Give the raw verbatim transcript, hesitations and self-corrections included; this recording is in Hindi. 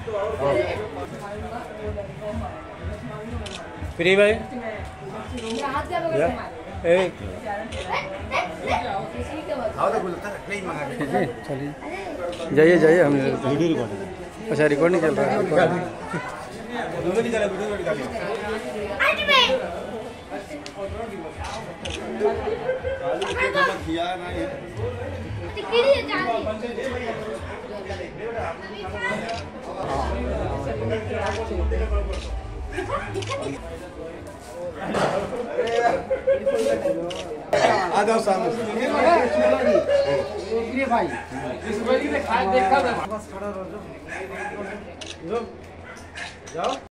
फ्री भाई चलिए जाइए जाइए हम वीडियो रिकॉर्डिंग। अच्छा रिकॉर्डिंग चल रहा है। आ जाओ सामने भाई इस वाली ने खाए देखा था बस खड़ा रहो जाओ